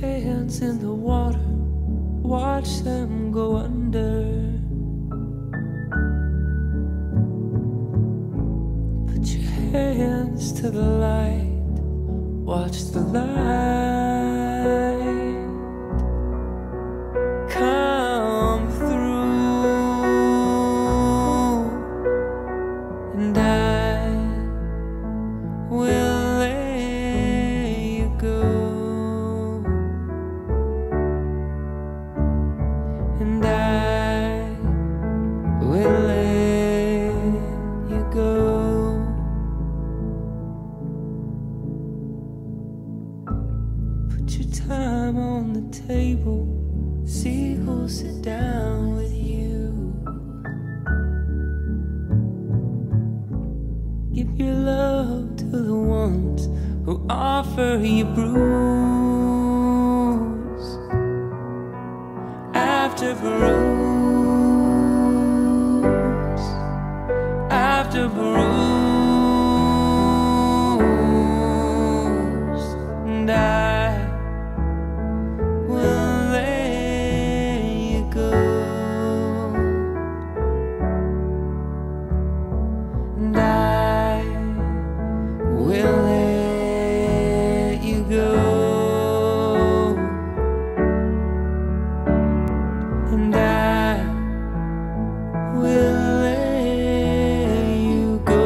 hands in the water, watch them go under. Put your hands to the light, watch the light come through, and I will let you go, and I will let you go. Put your time on the table, see who'll sit down with you. Give your love to the ones who offer you bruise after bruise after bruise, and I will let you go, and I will let you go, and I will let you go.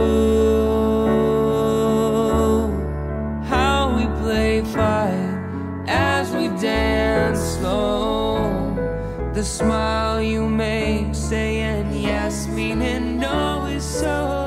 How we play fight as we dance slow, the smile you make saying yes meaning no is so